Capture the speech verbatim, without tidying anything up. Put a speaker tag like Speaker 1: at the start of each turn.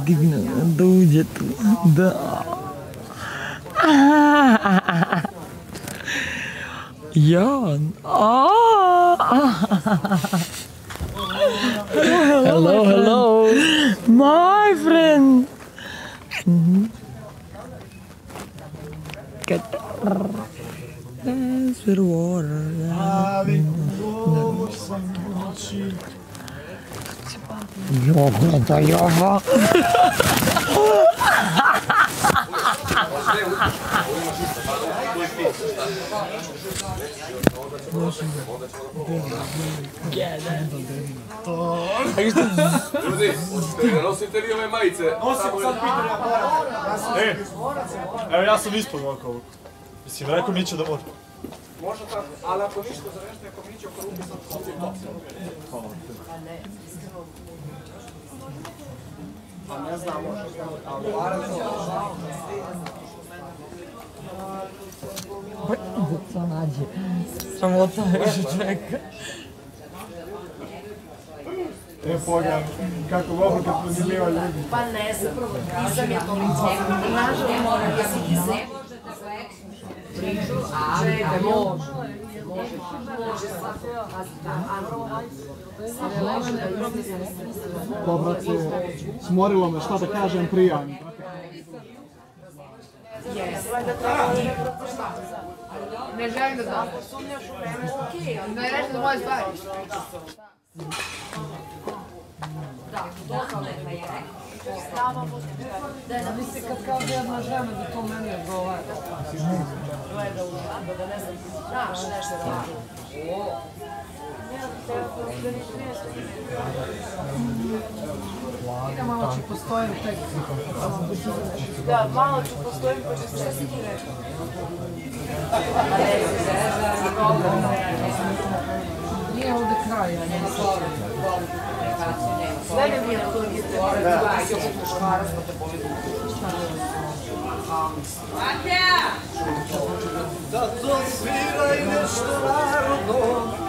Speaker 1: stigne, da uđe tu, da. Jan, hello, hello, my friend. Dance with water. Йога, да йога.
Speaker 2: Ljudi, nosite vi ove majice?
Speaker 3: Nosim sad pitanje. E, evo ja sam ispod ovako. Mislim, rekao Mića da može.
Speaker 2: Može tako, ali ako ništa za nešto, ako Mića oko ruke sam to top.
Speaker 3: Hvala.
Speaker 2: Pa ne znam, može, ali barem
Speaker 1: Pa ide to nađe. Sramota još čeka.
Speaker 3: E, pogledaj, kako dobro kad pozivljiva ljudi.
Speaker 4: Pa ne znam, nisam ja to ličeka. Nažal moram da si ti se možete za ekstra priču, ali da može. Može, može svako. A može da izmislim.
Speaker 3: Pa, brate, smorilo me, šta da kažem, prijavim.
Speaker 4: Ne želim da znam. Ne reći da moje stvari. Da, totalno je rekao. Da bi se kad kaže jedna žena da to meni odgovara. Gleda u žaba, da ne znam, znaš nešto da radi. Ja malo ću postojim tek. Da, malo ću postojim pa ću sve si ti rekao. Nije ovdje kraj, ja ne znam. Sve ne bi to nije trebalo. Da si opet muškarac pa te boli.
Speaker 5: Da to sviraj nešto narodno.